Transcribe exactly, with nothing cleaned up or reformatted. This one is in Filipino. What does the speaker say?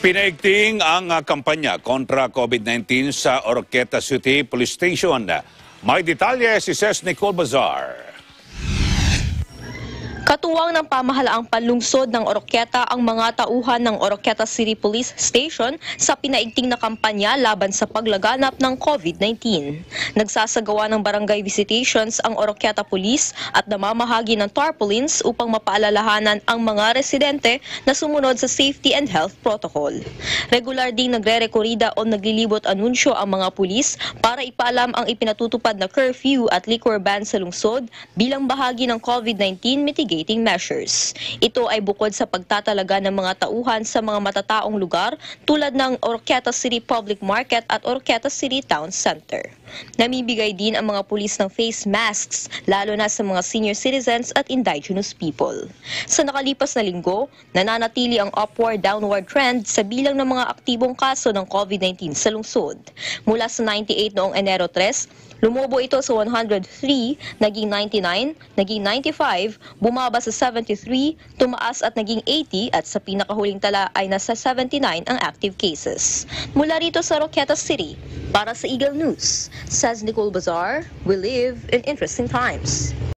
Pinaigting ang uh, kampanya kontra COVID nineteen sa Oroquieta City Police Station. May detalye si Ses Nicole Bazar. Katuwang ng pamahalaang panlungsod ng Oroquieta ang mga tauhan ng Oroquieta City Police Station sa pinaigting na kampanya laban sa paglaganap ng COVID nineteen. Nagsasagawa ng barangay visitations ang Oroquieta Police at namamahagi ng tarpaulins upang mapaalalahanan ang mga residente na sumunod sa safety and health protocol. Regular ding nagre-rekorida o naglilibot anunsyo ang mga pulis para ipaalam ang ipinatutupad na curfew at liquor ban sa lungsod bilang bahagi ng COVID nineteen mitigation measures. Ito ay bukod sa pagtatalaga ng mga tauhan sa mga matataong lugar tulad ng Oroquieta City Public Market at Oroquieta City Town Center. Namibigay din ang mga pulis ng face masks lalo na sa mga senior citizens at indigenous people. Sa nakalipas na linggo, nananatili ang upward-downward trend sa bilang ng mga aktibong kaso ng COVID nineteen sa lungsod. Mula sa ninety-eight noong Enero tres, lumobo ito sa one hundred three, naging ninety-nine, naging ninety-five, bumaba sa seventy-three, tumaas at naging eighty at sa pinakahuling tala ay nasa seventy-nine ang active cases. Mula rito sa Oroquieta City, para sa Eagle News, says Nicole Bazar, we live in interesting times.